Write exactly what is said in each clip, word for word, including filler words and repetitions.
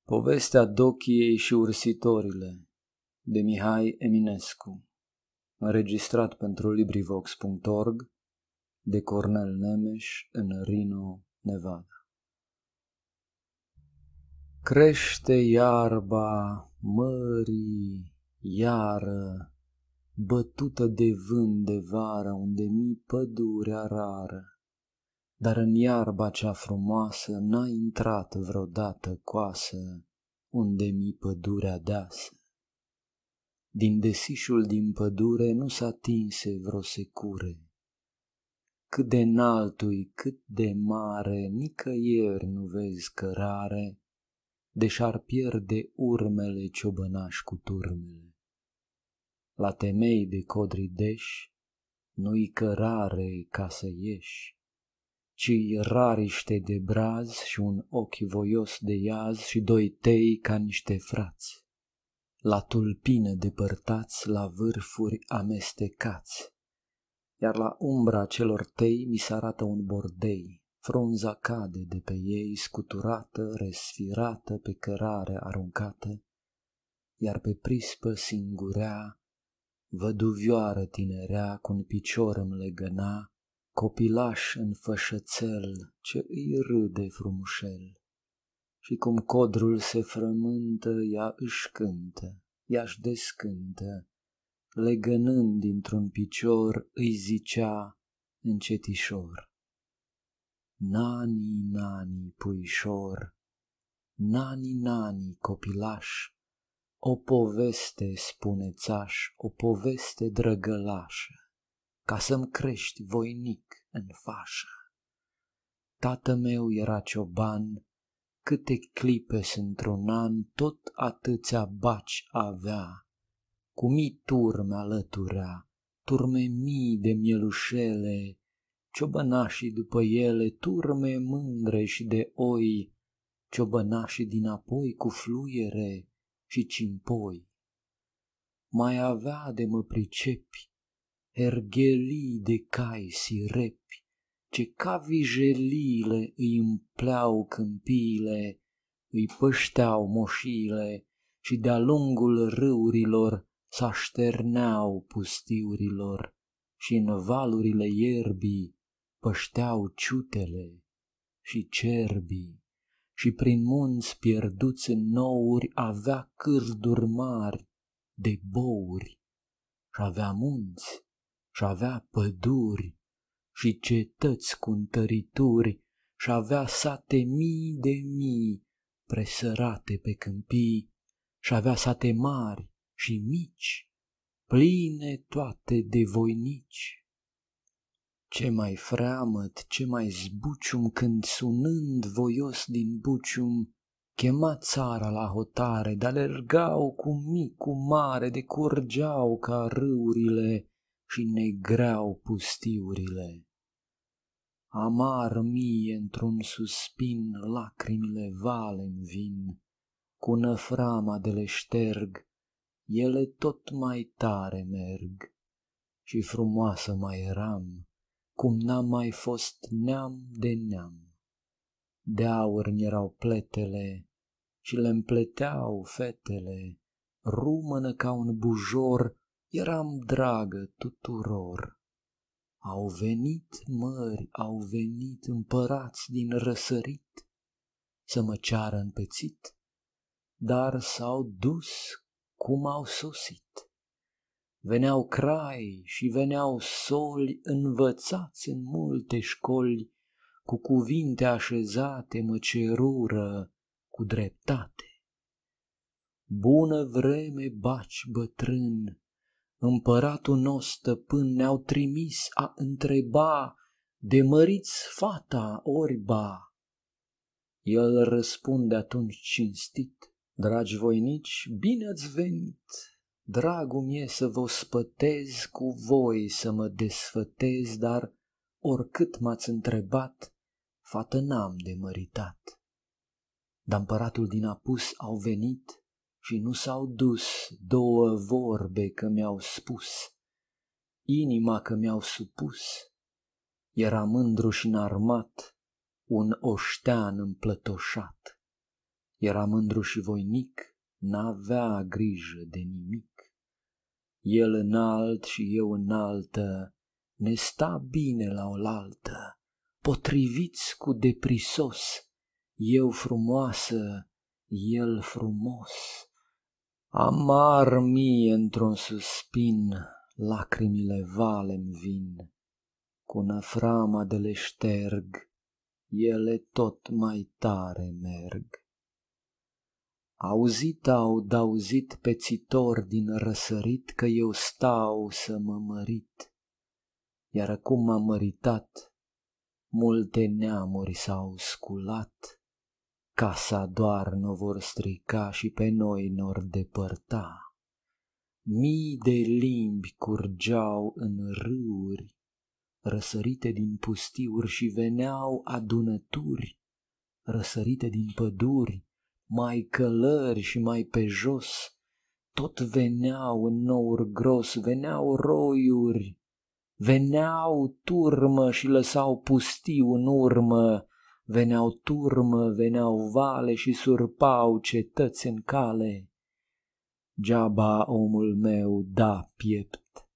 Povestea Dochiei și ursitorile de Mihai Eminescu, înregistrat pentru LibriVox punct org de Cornel Nemeș în Reno, Nevada. Crește iarba mării iară, bătută de vânt de vară, unde mi pădurea rară, dar în iarba cea frumoasă n-a intrat vreodată coasă, unde mi pădurea deasă. Din desișul din pădure nu s-a tinse vreo secure. Cât de înaltui, cât de mare, nicăieri nu vezi cărare, deși ar pierde urmele ciobănași cu turmele. La temei de codrideș nu-i cărare ca să ieși, ci-i rariște de braz și un ochi voios de iaz și doi tei ca niște frați. La tulpină depărtați, la vârfuri amestecați, iar la umbra celor tei mi s-arată un bordei. Frunza cade de pe ei, scuturată, resfirată, pe cărare aruncată, iar pe prispă singurea, văduvioară tinerea, cu-n picior îmi legăna, copilaș în fășățel, ce îi râde frumușel. Și cum codrul se frământă, ea își cântă, ea-și descântă, legănând dintr-un picior, îi zicea încetișor: Nani, nani, puișor, nani, nani, copilaș, o poveste spuneți-aș, o poveste drăgălașă, ca să-mi crești voinic în fașă. Tată meu era cioban, câte clipe într-un an, tot atâția baci avea, cu mii turme alăturea, turme mii de mielușele, ciobănașii după ele, turme mândre și de oi, ciobănașii dinapoi cu fluiere și cimpoi. Mai avea, de mă pricepi, herghelii de cai sirepi, ce ca vijeliile îi împleau câmpiile, îi pășteau moșile și de-a lungul râurilor s-așterneau pustiurilor și în valurile ierbii pășteau ciutele și cerbii și prin munți pierduți în nouri avea cârduri mari de bouri și avea munți și avea păduri și cetăți cu întărituri și avea sate mii de mii presărate pe câmpii și avea sate mari și mici, pline toate de voinici. Ce mai freamăt, ce mai zbucium, când sunând voios din bucium, chema țara la hotare, de-alergau cu mic, cu mare, de curgeau ca râurile și negreau pustiurile. Amar mie într-un suspin lacrimile vale-mi vin, cu năframa de le șterg, ele tot mai tare merg. Și frumoasă mai eram, cum n-am mai fost neam de neam. De aur mi-erau pletele și le împleteau fetele, rumănă ca un bujor, eram dragă tuturor. Au venit mări, au venit împărați din răsărit să mă ceară împețit, dar s-au dus cum au sosit. Veneau crai și veneau soli învățați în multe școli, cu cuvinte așezate mă cerură cu dreptate. Bună vreme, baci bătrân, împăratul nostru stăpân ne-au trimis a întreba, de măriți fata ori ba. El răspunde atunci cinstit: Dragi voinici, bine ați venit, dragul mie să vă spătez, cu voi să mă desfătez, dar oricât m-ați întrebat, fată n-am de măritat. Dar împăratul din apus au venit și nu s-au dus două vorbe că mi-au spus, inima că mi-au supus. Era mândru și înarmat, un oștean împlătoșat. Era mândru și voinic, n-avea grijă de nimic. El înalt și eu înaltă, ne sta bine la oaltă, potriviți cu deprisos, eu frumoasă, el frumos. Amar mie într-un suspin, lacrimile vale-mi vin, cu năframa de le șterg, ele tot mai tare merg. Auzit au d-auzit pețitor din răsărit că eu stau să mă mărit, iar acum m-am măritat, multe neamuri s-au sculat, casa doar n-o vor strica și pe noi n-or depărta. Mii de limbi curgeau în râuri, răsărite din pustiuri și veneau adunături, răsărite din păduri, mai călări și mai pe jos, tot veneau în nouri gros, veneau roiuri, veneau turmă și lăsau pustiu în urmă, veneau turmă, veneau vale și surpau cetăți în cale. Geaba omul meu da piept,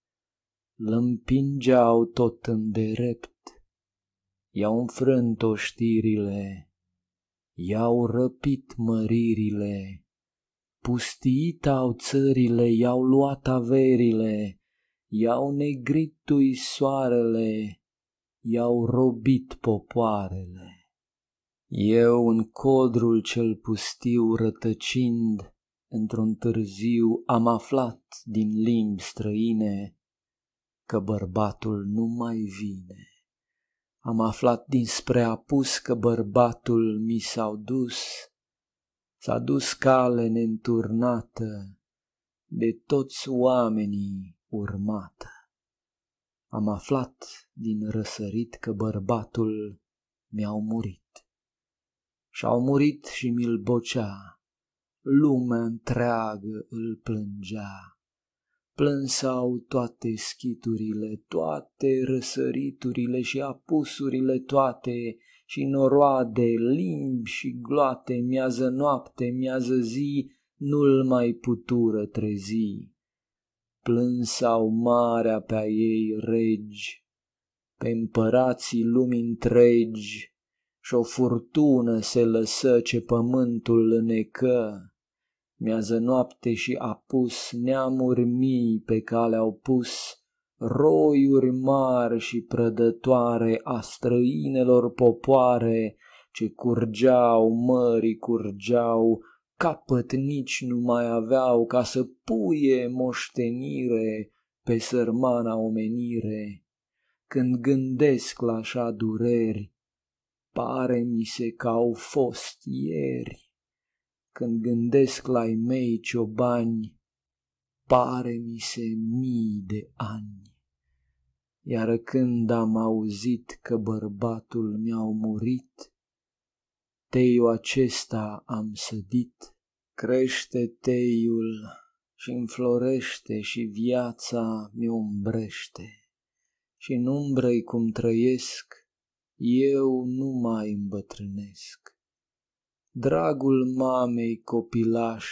l-împingeau tot înderept, i-au înfrânt oștirile, i-au răpit măririle, pustiit au țările, i-au luat averile, i-au negrit-ui soarele, i-au robit popoarele. Eu în codrul cel pustiu rătăcind, într-un târziu am aflat din limbi străine că bărbatul nu mai vine. Am aflat dinspre apus că bărbatul mi s-au dus, s-a dus cale neînturnată, de toți oamenii urmată. Am aflat din răsărit că bărbatul mi-au murit. Și-au murit și mi-l bocea, lumea întreagă îl plângea. Plânsau toate schiturile, toate răsăriturile și apusurile toate, și noroade, limbi și gloate, miază noapte, miază zi, nu-l mai putură trezi. Plânsau marea pe-a ei regi, pe împărații lumii întregi, și-o furtună se lăsă ce pământul înecă. Miază noapte și apus, neamuri mii pe cale au pus, roiuri mari și prădătoare a străinelor popoare, ce curgeau, mării curgeau, capăt nici nu mai aveau ca să puie moștenire pe sărmana omenire. Când gândesc la așa dureri, pare mi se că au fost ieri. Când gândesc la-i mei ciobani, pare mi se mii de ani. Iar când am auzit că bărbatul mi-au murit, teiul acesta am sădit. Crește teiul și înflorește și viața mi-o umbrește. Și în umbră-i cum trăiesc, eu nu mai îmbătrânesc. Dragul mamei copilaș,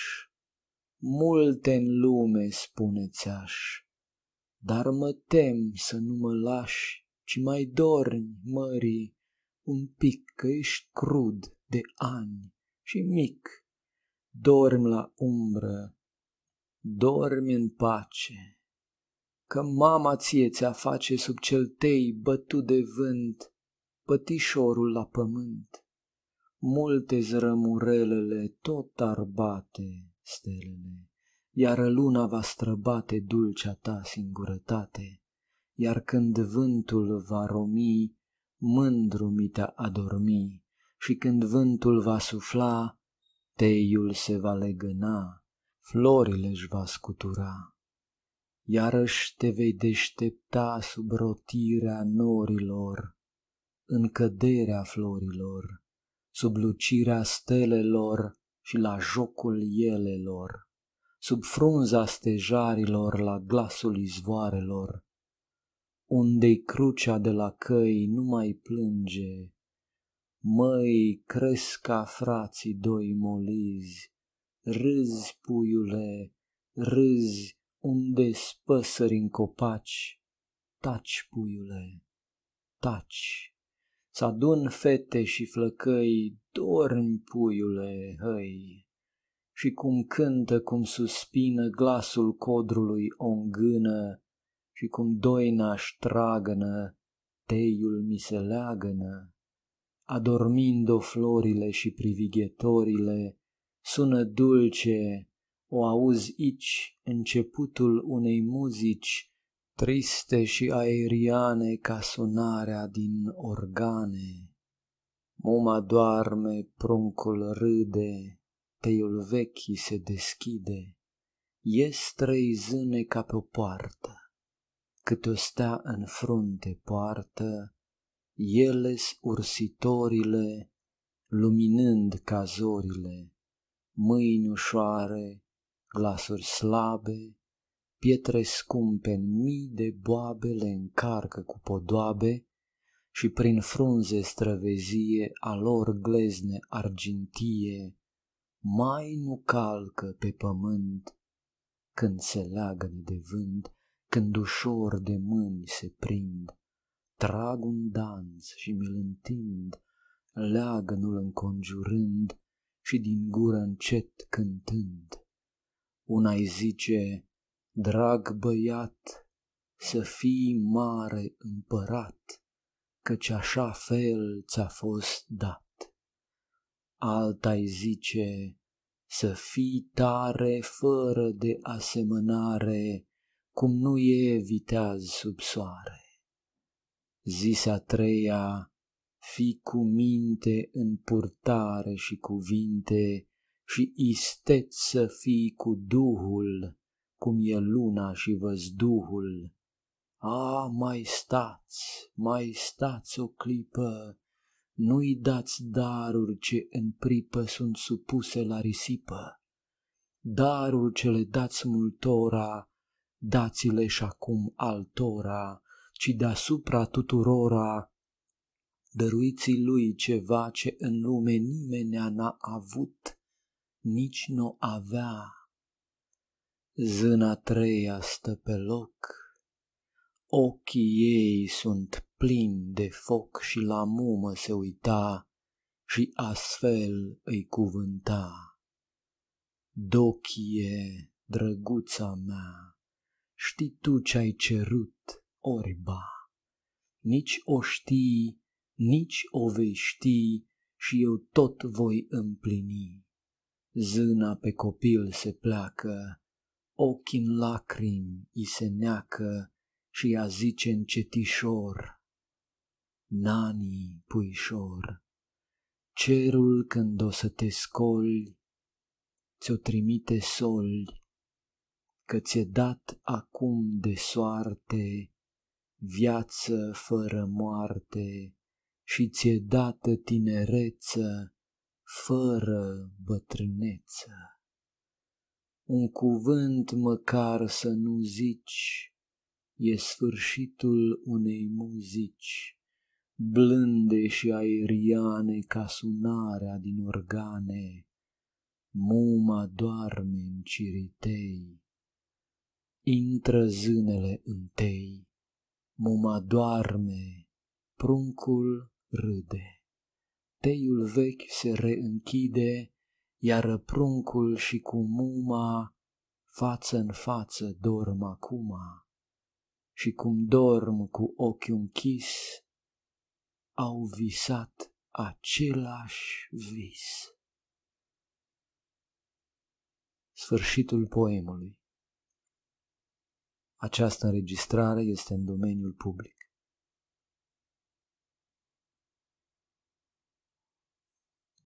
multe în lume spune-ți-aș, dar mă tem să nu mă lași, ci mai dormi, mării, un pic, că ești crud de ani și mic. Dormi la umbră, dormi în pace, că mama ție ți-a face sub cel tei bătut de vânt, pătișorul la pământ. Multe-s rămurelele, tot ar bate stelele, iar luna va străbate dulcea ta singurătate, iar când vântul va romi, mândru mi te adormi, și când vântul va sufla, teiul se va legăna, florile-și va scutura. Iarăși te vei deștepta sub rotirea norilor, în căderea florilor, sub lucirea stelelor și la jocul elelor, sub frunza stejarilor la glasul izvoarelor. Unde-i crucea de la căi nu mai plânge, Măi, cresc ca frații doi molizi, râzi, puiule, râzi, unde-s păsări în copaci, taci, puiule, taci. S-adun fete și flăcăi, dormi, puiule, hăi. Și cum cântă, cum suspină glasul codrului o îngână, și cum doina-și tragănă, teiul mi se leagănă. Adormind-o florile și privighetorile, sună dulce, o auzi ici începutul unei muzici, triste și aeriane ca sunarea din organe. Muma doarme, pruncul râde, teiul vechi se deschide, ies trei zâne ca pe o poartă, câte o stea în frunte poartă, ele-s ursitorile, luminând ca zorile, mâini ușoare, glasuri slabe, pietre scumpe în mii de boabe le încarcă cu podoabe și prin frunze străvezie a lor glezne argintie mai nu calcă pe pământ când se leagănă de vânt, când ușor de mâini se prind. Trag un dans și mi-l întind, leagănul înconjurând și din gură încet cântând. Una-i zice, drag băiat, să fii mare împărat, căci așa fel ți-a fost dat. Alta-i zice, să fii tare fără de asemănare, cum nu e viteaz sub soare. Zise a treia, fii cu minte în purtare și cuvinte și isteț să fii cu Duhul, cum e luna și văzduhul. A, mai stați, mai stați o clipă, nu-i dați daruri ce în pripă sunt supuse la risipă. Daruri ce le dați multora, dați-le și acum altora, ci deasupra tuturora dăruiți lui ceva ce în lume nimenea n-a avut, nici n-o avea. Zâna treia stă pe loc, ochii ei sunt plini de foc și la mumă se uita și astfel îi cuvânta. Dochie, drăguța mea, știi tu ce-ai cerut, orba? Nici o știi, nici o vei ști și eu tot voi împlini. Zâna pe copil se pleacă, ochii în lacrimi i se neacă și ea zice încetișor, Nani, puișor, cerul când o să te scoli, ți-o trimite soli, că ți-e dat acum de soarte viață fără moarte și ți-e dată tinereță fără bătrâneță. Un cuvânt măcar să nu zici, e sfârșitul unei muzici, blânde și aeriane ca sunarea din organe. Muma doarme în ciritei, intră zânele întâi. Muma doarme, pruncul râde, teiul vechi se reînchide, iar pruncul și cu muma față în față dorm acuma. Și cum dorm cu ochiul închis, au visat același vis. Sfârșitul poemului. Această înregistrare este în domeniul public.